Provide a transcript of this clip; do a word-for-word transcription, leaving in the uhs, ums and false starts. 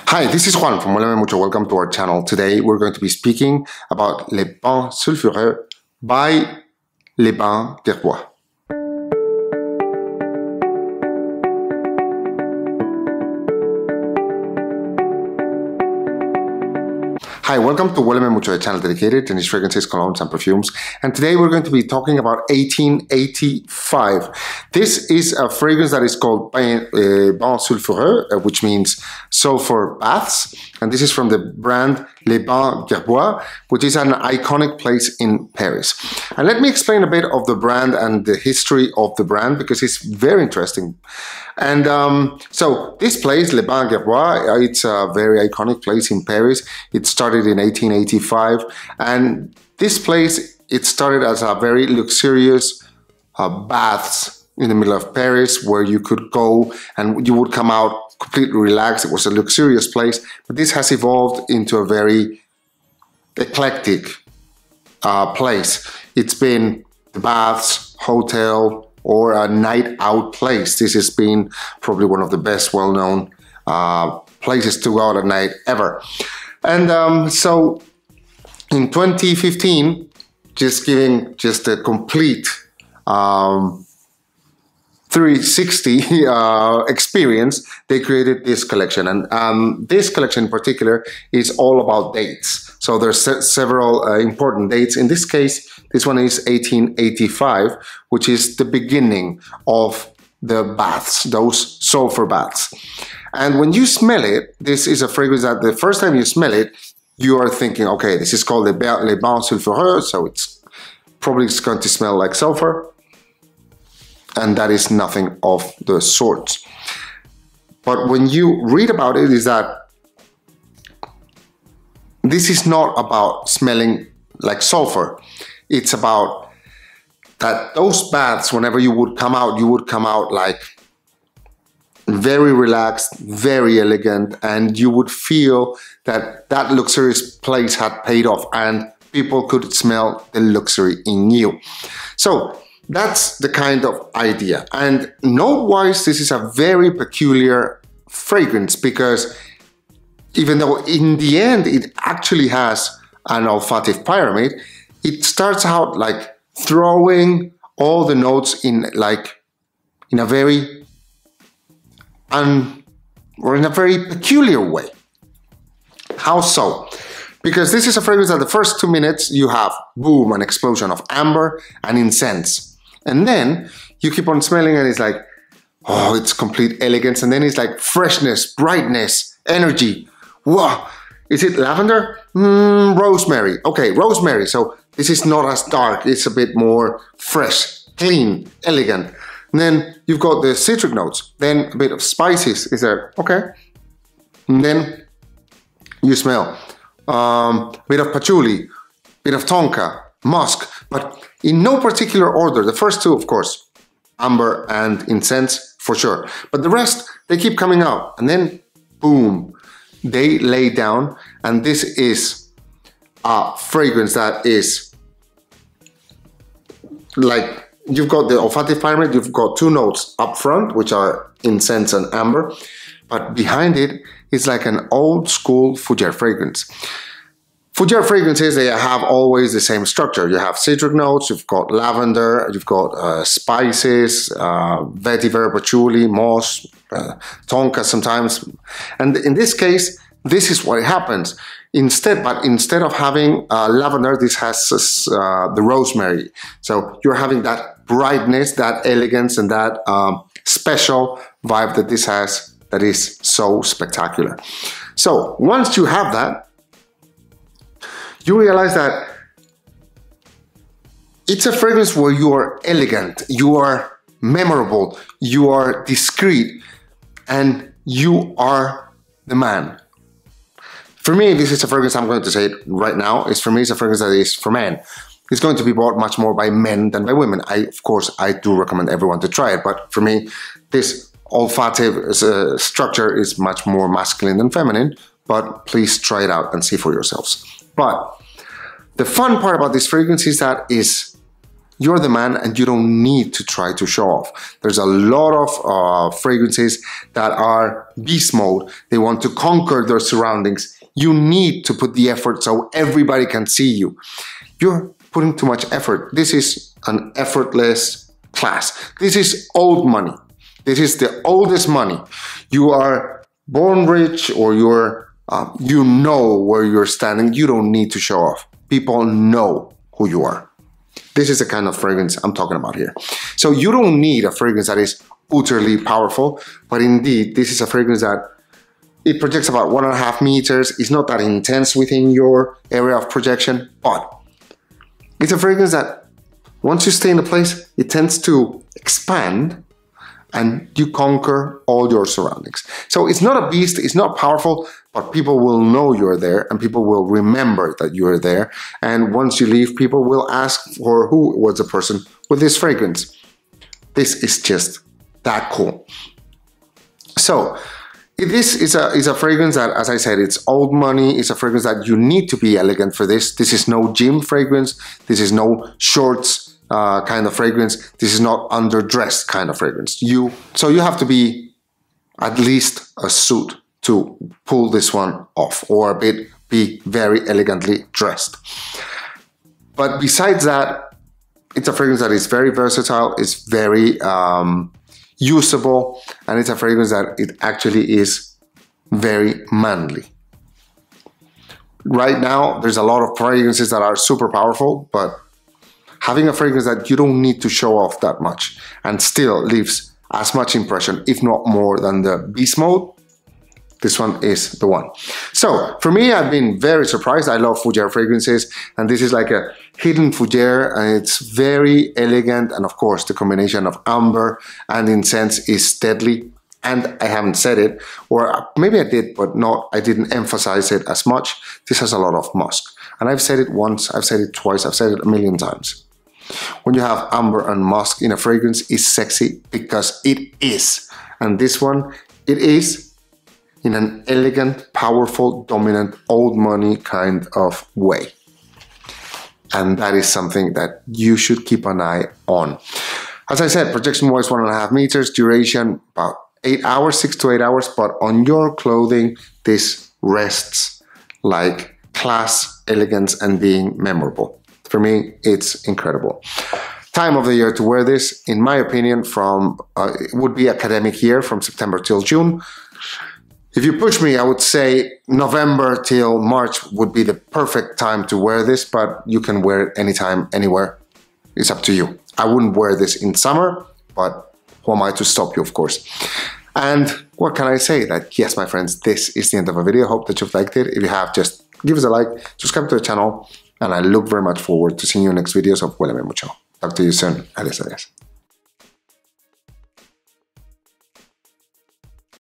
Hi, this is Juan from Huéleme Mucho. Welcome to our channel. Today we're going to be speaking about Les Bains Sulfureux by Les Bains Gerbois. Hi, welcome to Huéleme Mucho, a channel dedicated to niche fragrances, colognes, and perfumes. And today we're going to be talking about eighteen eighty-five. This is a fragrance that is called Bains uh, Bains Sulfureux, uh, which means sulfur baths. And this is from the brand Les Bains Gerbois, which is an iconic place in Paris. And let me explain a bit of the brand and the history of the brand, because it's very interesting. And um, so this place, Les Bains Gerbois, it's a very iconic place in Paris. It started in eighteen eighty-five, and this place, it started as a very luxurious uh, baths in the middle of Paris, where you could go and you would come out completely relaxed. It was a luxurious place, but this has evolved into a very eclectic uh, place. It's been the baths, hotel, or a night out place. This has been probably one of the best well-known uh, places to go out at night ever. And um, so in twenty fifteen, just giving just a complete um, three sixty uh, experience, they created this collection. And um, this collection in particular is all about dates. So there's se several uh, important dates. In this case, this one is eighteen eighty-five, which is the beginning of the baths, those sulfur baths. And when you smell it, this is a fragrance that the first time you smell it, you are thinking, okay, this is called Les Bains, Les Bains Sulfureux, so it's probably it's going to smell like sulfur. And that is nothing of the sort. But when you read about it, is that this is not about smelling like sulfur. It's about that those baths, whenever you would come out, you would come out like very relaxed, very elegant, and you would feel that that luxurious place had paid off and people could smell the luxury in you. So that's the kind of idea. And note-wise, this is a very peculiar fragrance, because even though in the end it actually has an olfactive pyramid, it starts out like throwing all the notes in like in a very un or in a very peculiar way. How so? Because this is a fragrance that the first two minutes you have boom, an explosion of amber and incense. And then you keep on smelling and it's like, oh, it's complete elegance. And then it's like freshness, brightness, energy. Wow. Is it lavender? Mm, rosemary. Okay, rosemary. So this is not as dark. It's a bit more fresh, clean, elegant. And then you've got the citric notes. Then a bit of spices is there. Okay. And then you smell um, a bit of patchouli, a bit of tonka, musk, but in no particular order. The first two, of course, amber and incense for sure. But the rest, they keep coming out. And then, boom, they lay down. And this is a fragrance that is like, you've got the olfactive pyramid, you've got two notes up front, which are incense and amber. But behind it is like an old school fougere fragrance. Fougere fragrances, they have always the same structure. You have citric notes, you've got lavender, you've got uh, spices, uh, vetiver, patchouli, moss, uh, tonka sometimes. And in this case, this is what happens. Instead, but instead of having uh, lavender, this has uh, the rosemary. So you're having that brightness, that elegance, and that um, special vibe that this has that is so spectacular. So once you have that, you realize that it's a fragrance where you are elegant, you are memorable, you are discreet, and you are the man. For me, this is a fragrance, I'm going to say it right now, is for me, it's a fragrance that is for men. It's going to be bought much more by men than by women. I, of course, I do recommend everyone to try it, but for me, this olfactive uh, structure is much more masculine than feminine, but please try it out and see for yourselves. But the fun part about this fragrance is that is you're the man and you don't need to try to show off. There's a lot of uh, fragrances that are beast mode. They want to conquer their surroundings. You need to put the effort so everybody can see you. You're putting too much effort. This is an effortless class. This is old money. This is the oldest money. You are born rich, or you're, uh, you know where you're standing. You don't need to show off. People know who you are. This is the kind of fragrance I'm talking about here. So you don't need a fragrance that is utterly powerful, but indeed, this is a fragrance that it projects about one and a half meters. It's not that intense within your area of projection, but it's a fragrance that once you stay in a place, it tends to expand and you conquer all your surroundings. So it's not a beast, it's not powerful, but people will know you're there and people will remember that you're there. And once you leave, people will ask for who was the person with this fragrance. This is just that cool. So this is a, is a fragrance that, as I said, it's old money. It's a fragrance that you need to be elegant for this. This is no gym fragrance. This is no shorts Uh, kind of fragrance. This is not underdressed kind of fragrance. You so you have to be at least a suit to pull this one off, or a bit be very elegantly dressed. But besides that, it's a fragrance that is very versatile. It's very um, usable, and it's a fragrance that it actually is very manly. Right now, there's a lot of fragrances that are super powerful, but having a fragrance that you don't need to show off that much and still leaves as much impression, if not more, than the beast mode, this one is the one. So for me, I've been very surprised. I love fougere fragrances, and this is like a hidden fougere, and it's very elegant. And of course, the combination of amber and incense is deadly. And I haven't said it, or maybe I did, but not, I didn't emphasize it as much. This has a lot of musk. And I've said it once, I've said it twice, I've said it a million times. When you have amber and musk in a fragrance, it's sexy because it is. And this one, it is in an elegant, powerful, dominant, old money kind of way. And that is something that you should keep an eye on. As I said, projection wise, one and a half meters, duration about eight hours, six to eight hours, but on your clothing, this rests like class, elegance, and being memorable. For me, it's incredible. Time of the year to wear this, in my opinion, from uh, it would be academic year, from September till June. If you push me, I would say November till March would be the perfect time to wear this, but you can wear it anytime, anywhere. It's up to you. I wouldn't wear this in summer, but who am I to stop you, of course? And what can I say? That yes, my friends, this is the end of the video. Hope that you've liked it. If you have, just give us a like, subscribe to the channel, and I look very much forward to seeing you in next videos of Huéleme Mucho. Talk to you soon. Adiós, adiós.